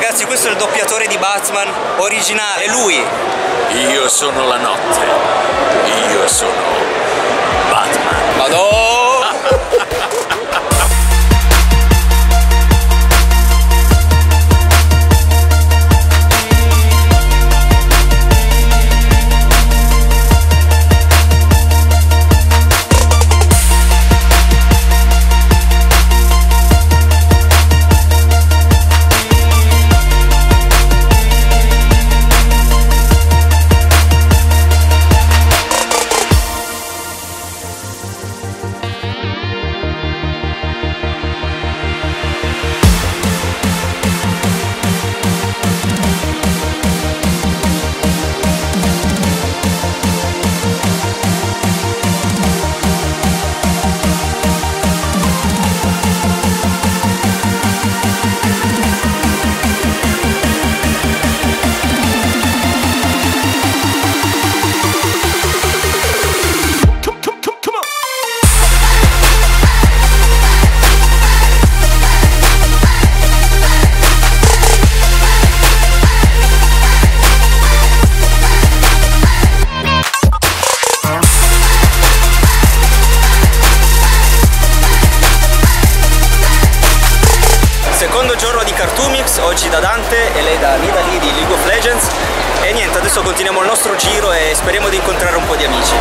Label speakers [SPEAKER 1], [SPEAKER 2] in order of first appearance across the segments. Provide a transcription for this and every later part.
[SPEAKER 1] Ragazzi, questo è il doppiatore di Batman originale, è lui.
[SPEAKER 2] Io sono la notte. Io sono Batman.
[SPEAKER 1] Madonna! Secondo giorno di Cartoomix, oggi da Dante e lei da Nidalee di League of Legends. E niente, adesso continuiamo il nostro giro e speriamo di incontrare un po' di amici.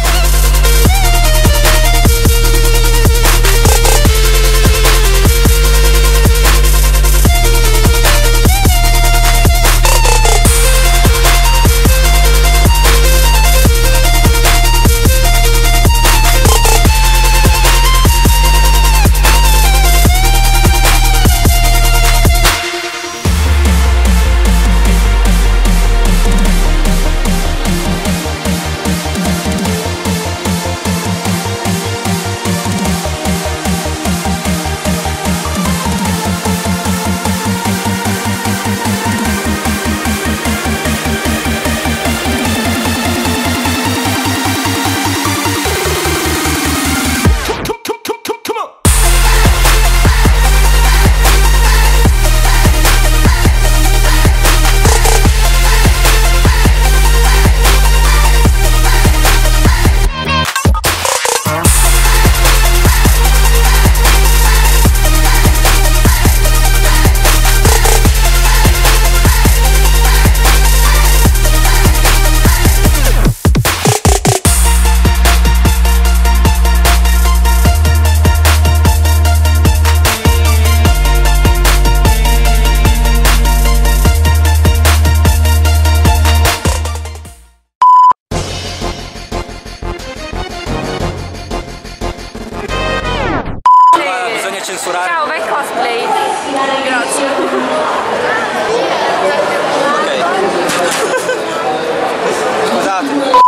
[SPEAKER 1] Censurare.
[SPEAKER 3] Ciao, bel cosplay. Grazie.
[SPEAKER 1] Ok. Scusate.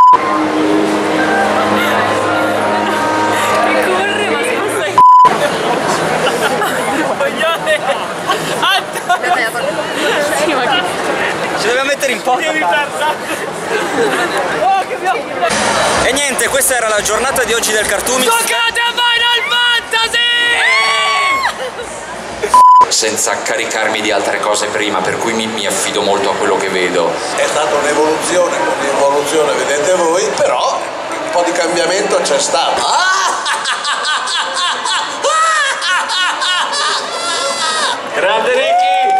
[SPEAKER 3] Che corre, ma scusa. Coglione. Sì, ma che...
[SPEAKER 1] Ci dobbiamo mettere in porta. E niente, questa era la giornata di oggi del Cartoomix.
[SPEAKER 3] Giocate a Final Fantasy!
[SPEAKER 2] Senza caricarmi di altre cose prima, per cui mi affido molto a quello che vedo.
[SPEAKER 4] È stata un'evoluzione, un'involuzione vedete voi, però un po' di cambiamento c'è stato.
[SPEAKER 2] Grande Ricky!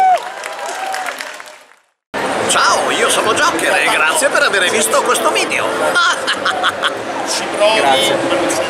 [SPEAKER 4] Ciao, io sono Joker e grazie per aver visto questo video.
[SPEAKER 1] Grazie.